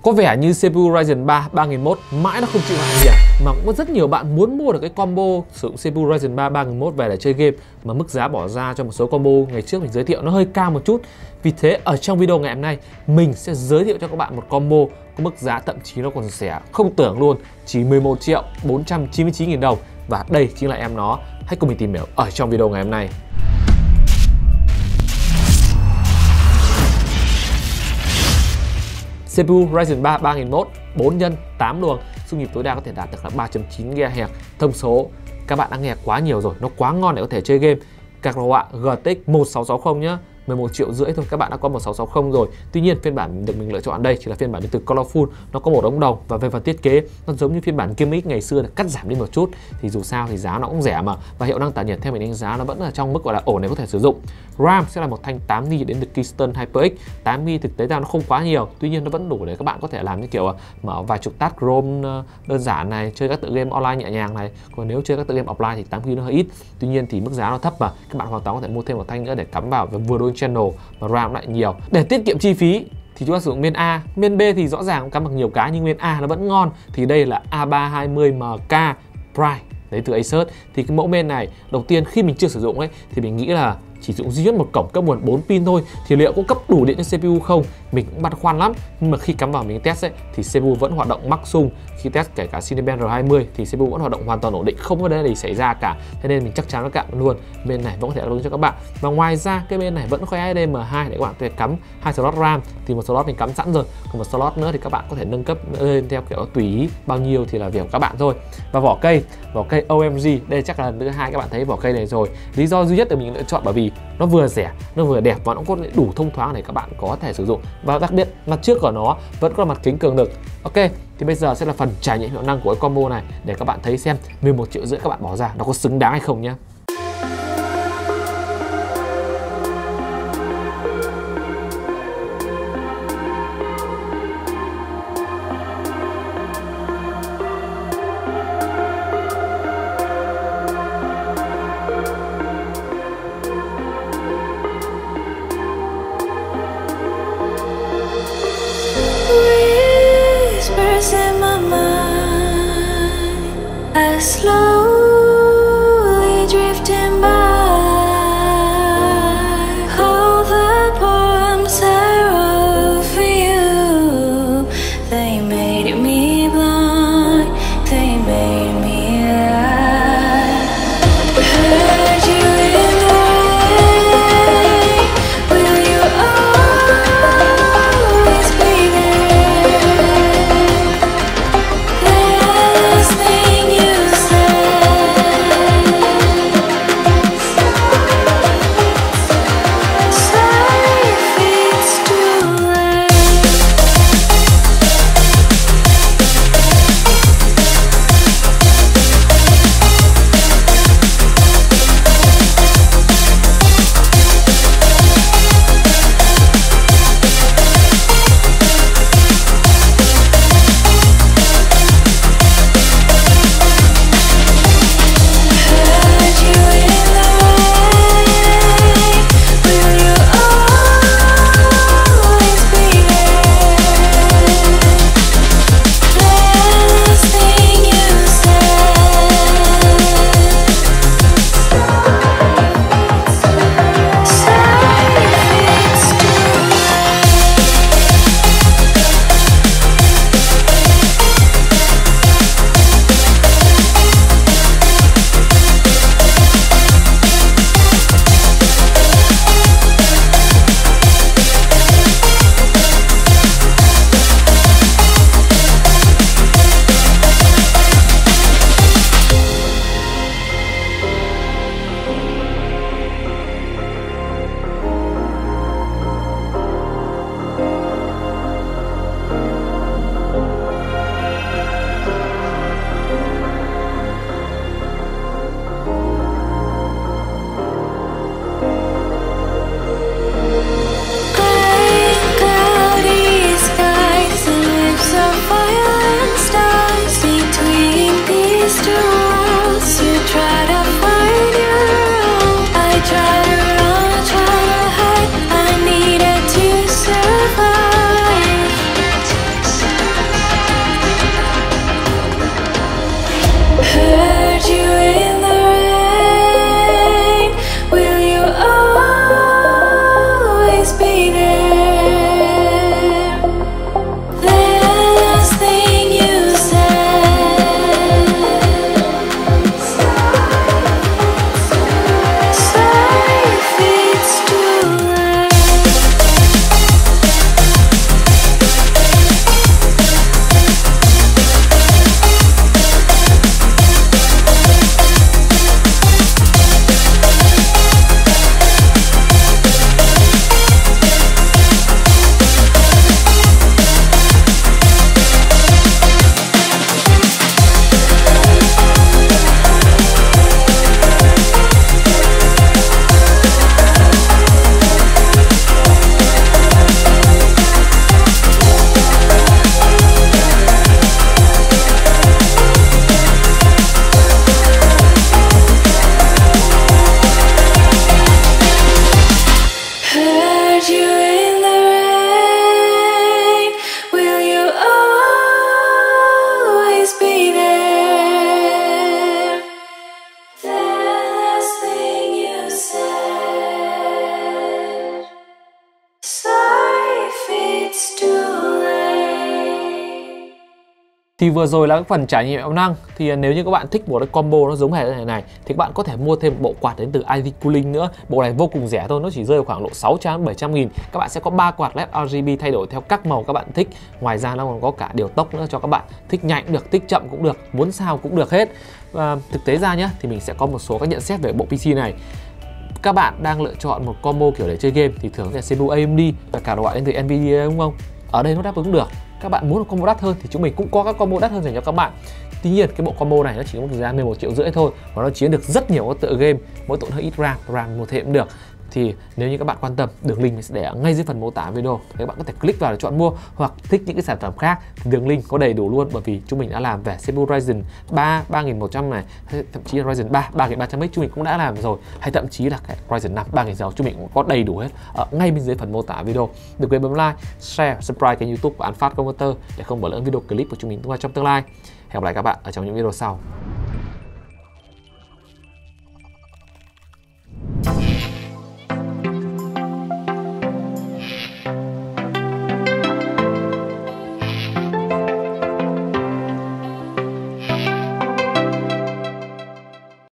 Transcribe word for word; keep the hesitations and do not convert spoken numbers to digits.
Có vẻ như xê pê u Ryzen ba ba nghìn một mãi nó không chịu hạ nhiệt, mà cũng có rất nhiều bạn muốn mua được cái combo sử dụng xê pê u Ryzen ba ba nghìn một về để chơi game, mà mức giá bỏ ra cho một số combo ngày trước mình giới thiệu nó hơi cao một chút. Vì thế ở trong video ngày hôm nay mình sẽ giới thiệu cho các bạn một combo có mức giá thậm chí nó còn rẻ không tưởng luôn, chỉ mười một triệu bốn trăm chín mươi chín nghìn đồng. Và đây chính là em nó. Hãy cùng mình tìm hiểu ở trong video ngày hôm nay. xê pê u Ryzen ba ba nghìn một bốn nhân tám luồng, xung nhịp tối đa có thể đạt được là ba chấm chín gigahertz. Thông số các bạn đã nghe quá nhiều rồi, nó quá ngon để có thể chơi game. Các đồ họa giê tê ích một sáu sáu không nhá, mười một triệu rưỡi thôi các bạn đã có một sáu sáu không rồi. Tuy nhiên phiên bản được mình lựa chọn đây chỉ là phiên bản đến từ Colorful, nó có một ống đồng và về phần thiết kế nó giống như phiên bản Game X ngày xưa, được cắt giảm đi một chút. Thì dù sao thì giá nó cũng rẻ mà, và hiệu năng tản nhiệt theo mình đánh giá nó vẫn là trong mức gọi là ổn để có thể sử dụng. RAM sẽ là một thanh tám gi ga bai đến từ Keystone HyperX. tám gi ga bai thực tế ra nó không quá nhiều, tuy nhiên nó vẫn đủ để các bạn có thể làm như kiểu mở vài chục task Chrome đơn giản này, chơi các tựa game online nhẹ nhàng này. Còn nếu chơi các tựa game offline thì tám gi ga bai nó hơi ít. Tuy nhiên thì mức giá nó thấp mà các bạn hoàn toàn có thể mua thêm một thanh nữa để cắm vào và vừa đôi channel và RAM lại nhiều. Để tiết kiệm chi phí thì chúng ta sử dụng main A. Main B thì rõ ràng cũng cắm được nhiều cái nhưng main A nó vẫn ngon. Thì đây là A ba hai mươi M K Prime đấy từ Asus. Thì cái mẫu main này đầu tiên khi mình chưa sử dụng ấy thì mình nghĩ là chỉ dùng duy nhất một cổng cấp nguồn bốn pin thôi, thì liệu có cấp đủ điện cho xê pê u không? Mình cũng băn khoăn lắm. Nhưng mà khi cắm vào mình test ấy thì xê pê u vẫn hoạt động max sung. Khi test kể cả Cinebench R hai mươi thì xê pê u vẫn hoạt động hoàn toàn ổn định, không có vấn đề gì xảy ra cả. Cho nên mình chắc chắn các bạn luôn bên này vẫn có thể đáp ứng cho các bạn. Và ngoài ra cái bên này vẫn có ét đê M hai để các bạn có thể cắm hai slot RAM, thì một slot mình cắm sẵn rồi, còn một slot nữa thì các bạn có thể nâng cấp lên theo kiểu tùy ý, bao nhiêu thì là việc của các bạn thôi. Và vỏ cây, vỏ cây o em giê, đây chắc là lần thứ hai các bạn thấy vỏ cây này rồi. Lý do duy nhất để mình lựa chọn bởi vì nó vừa rẻ, nó vừa đẹp và nó có đủ thông thoáng để các bạn có thể sử dụng. Và đặc biệt mặt trước của nó vẫn có mặt kính cường lực. Ok, thì bây giờ sẽ là phần trải nghiệm hiệu năng của cái combo này để các bạn thấy xem mười một triệu rưỡi các bạn bỏ ra nó có xứng đáng hay không nhé. In my mind, I slowly drift Thì vừa rồi là cái phần trải nghiệm hiệu năng. Thì nếu như các bạn thích một cái combo nó giống hệt thế này thì các bạn có thể mua thêm bộ quạt đến từ i vê Cooling nữa. Bộ này vô cùng rẻ thôi, nó chỉ rơi vào khoảng độ sáu trăm đến bảy trăm nghìn. Các bạn sẽ có ba quạt led rờ giê bê thay đổi theo các màu các bạn thích. Ngoài ra nó còn có cả điều tốc nữa cho các bạn. Thích nhanh cũng được, thích chậm cũng được, muốn sao cũng được hết. Và thực tế ra nhá, thì mình sẽ có một số các nhận xét về bộ pê xê này. Các bạn đang lựa chọn một combo kiểu để chơi game thì thường là xê pê u a em đê và cả đồ họa đến từ Nvidia, đúng không? Ở đây nó đáp ứng được. Các bạn muốn một combo đắt hơn thì chúng mình cũng có các combo đắt hơn dành cho các bạn. Tuy nhiên cái bộ combo này nó chỉ có một thời gian mười một triệu rưỡi thôi và nó chiến được rất nhiều các tựa game, mỗi tựa hơi ít RAM, RAM một thế cũng được. Thì nếu như các bạn quan tâm, đường link mình sẽ để ở ngay dưới phần mô tả video. Thì các bạn có thể click vào để chọn mua, hoặc thích những cái sản phẩm khác thì đường link có đầy đủ luôn, bởi vì chúng mình đã làm về xê pê u Ryzen ba ba nghìn một trăm này, hay thậm chí là Ryzen ba ba nghìn ba trăm X chúng mình cũng đã làm rồi, hay thậm chí là cái Ryzen năm ba nghìn sáu trăm chúng mình cũng có đầy đủ hết ở ngay bên dưới phần mô tả video. Đừng quên bấm like, share, subscribe kênh YouTube của An Phát Converter để không bỏ lỡ video clip của chúng mình trong tương lai. Hẹn gặp lại các bạn ở trong những video sau.